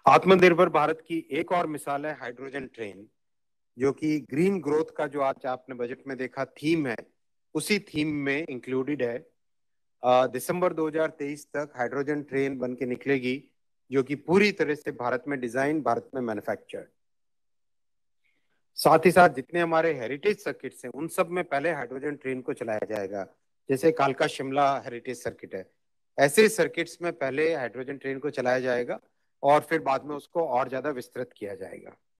आत्मनिर्भर भारत की एक और मिसाल है हाइड्रोजन ट्रेन, जो कि ग्रीन ग्रोथ का जो आज आपने बजट में देखा थीम है, उसी थीम में इंक्लूडेड है। दिसंबर 2023 तक हाइड्रोजन ट्रेन बन के निकलेगी, जो कि पूरी तरह से भारत में डिजाइन, भारत में मैन्युफैक्चर्ड। साथ ही साथ जितने हमारे हेरिटेज सर्किट्स हैं उन सब में पहले हाइड्रोजन ट्रेन को चलाया जाएगा। जैसे कालका शिमला हेरिटेज सर्किट है, ऐसे सर्किट्स में पहले हाइड्रोजन ट्रेन को चलाया जाएगा और फिर बाद में उसको और ज्यादा विस्तृत किया जाएगा।